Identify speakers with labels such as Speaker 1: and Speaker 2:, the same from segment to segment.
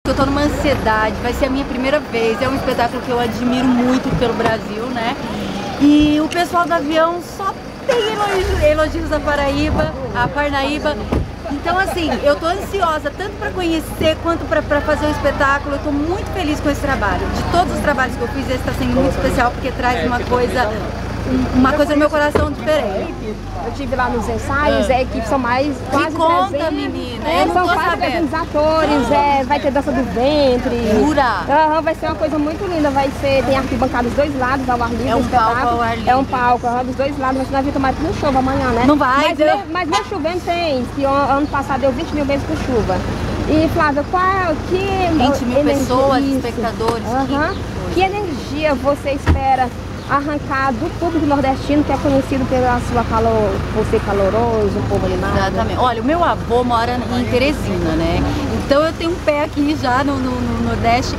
Speaker 1: Eu tô numa ansiedade, vai ser a minha primeira vez, é um espetáculo que eu admiro muito pelo Brasil, né? E o pessoal do avião só tem elogios à Paraíba, à Parnaíba. Então assim, eu tô ansiosa tanto para conhecer quanto para fazer o espetáculo. Eu tô muito feliz com esse trabalho. De todos os trabalhos que eu fiz, esse está sendo muito especial porque traz uma coisa no meu coração diferente.
Speaker 2: Eu estive lá nos ensaios, a equipe são mais quase
Speaker 1: Me conta,
Speaker 2: 300.
Speaker 1: menina, eu não
Speaker 2: são
Speaker 1: tô
Speaker 2: quase
Speaker 1: sabendo.
Speaker 2: 300 atores, vai ter dança do ventre.
Speaker 1: Jura?
Speaker 2: Vai ser uma coisa muito linda, tem arquibancada dos dois lados, ao ar livre.
Speaker 1: É um palco ao ar livre.
Speaker 2: É um palco, dos dois lados, mas nós vamos tomar no chuva amanhã, né?
Speaker 1: Não vai,
Speaker 2: mas mesmo chovendo tem, que ano passado deu 20 mil vezes por chuva. E Flávia,
Speaker 1: 20 mil pessoas, espectadores.
Speaker 2: Que energia você espera arrancar do público nordestino, que é conhecido pela sua por ser caloroso, um povo animado?
Speaker 1: Exatamente. Olha, o meu avô mora em Teresina, né? Então eu tenho um pé aqui já no Nordeste.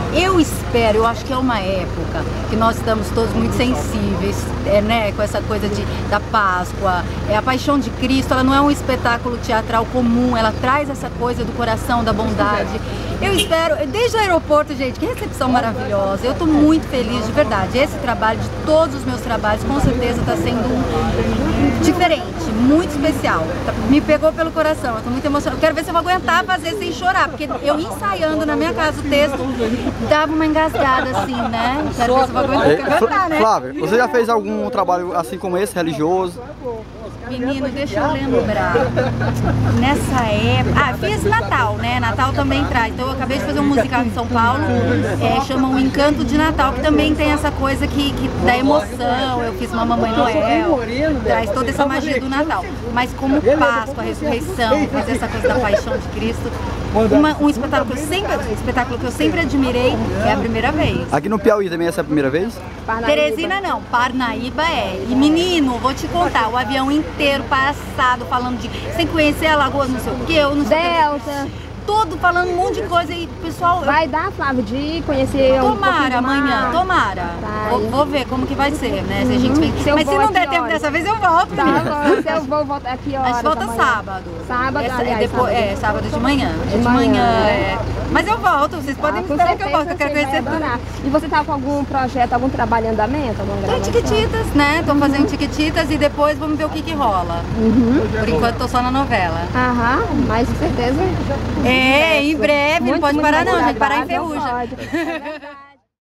Speaker 1: Eu acho que é uma época que nós estamos todos muito sensíveis, né, com essa coisa da Páscoa. A Paixão de Cristo, ela não é um espetáculo teatral comum, ela traz essa coisa do coração, da bondade. Eu espero, desde o aeroporto, gente, que recepção maravilhosa. Eu estou muito feliz, de verdade. Esse trabalho, de todos os meus trabalhos, com certeza está sendo diferente, muito especial. Me pegou pelo coração, eu estou muito emocionada. Eu quero ver se eu vou aguentar fazer sem chorar, porque eu ensaiando na minha casa o texto, dava uma engasgada assim, né? Quero ver se eu vou aguentar, né?
Speaker 3: Flávia, você já fez algum trabalho assim como esse, religioso?
Speaker 1: Menino, deixa eu lembrar. Nessa época... fiz Natal, né? Natal também traz. Então eu acabei de fazer um musical em São Paulo, chama O Encanto de Natal, que também tem essa coisa que dá emoção. Eu fiz uma Mamãe Noel, traz toda essa magia do Natal. Mas como Páscoa, a ressurreição, fazer essa coisa da Paixão de Cristo, um espetáculo que eu sempre admirei, é a primeira vez.
Speaker 3: Aqui no Piauí também essa é a primeira vez?
Speaker 1: Teresina não, Parnaíba é. E menino, vou te contar, o avião inteiro passado falando sem conhecer a Lagoa, não sei o que, eu não sei
Speaker 2: Delta.
Speaker 1: Todo falando um monte de coisa e pessoal...
Speaker 2: Vai dar, Flávio, de conhecer
Speaker 1: Tomara, amanhã, tomara. Vou ver como que vai ser, né? Se a gente vem... Mas se não der tempo dessa vez, eu volto.
Speaker 2: Tá bom, se eu vou voltar aqui horas.
Speaker 1: A gente volta sábado.
Speaker 2: Sábado, aliás,
Speaker 1: sábado de manhã. De manhã, Mas eu volto, vocês podem me esperar que eu volto, eu quero conhecer tudo.
Speaker 2: E você tá com algum projeto, algum trabalho em andamento?
Speaker 1: Tô Tiquititas, né? Tô fazendo Tiquititas e depois vamos ver o que rola. Por enquanto tô só na novela.
Speaker 2: Mas com certeza...
Speaker 1: Em breve, não pode parar não, a gente parar em Ferrugem.
Speaker 2: É verdade.